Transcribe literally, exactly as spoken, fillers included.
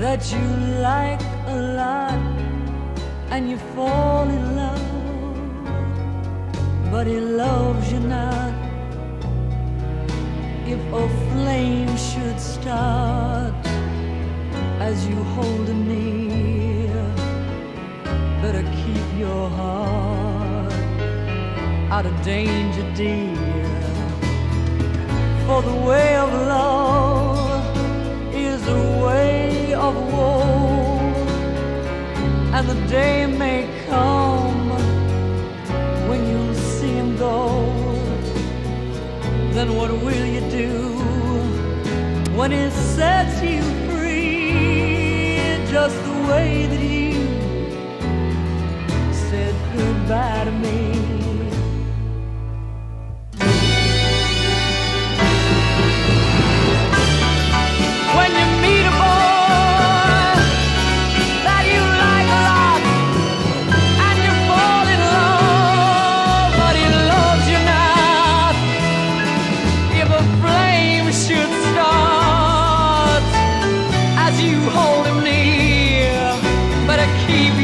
that you like a lot and you fall in love, but he loves you not. If a flame should start as you hold him near, better keep your heart out of danger, dear. For the way of love is a way of woe, and the day may come when you see him go. Then what will you do when he sets you free, just the way that you said goodbye to me? When you meet a boy that you like a lot and you fall in love, but he loves you not. If a flame should start as you hold him near, better keep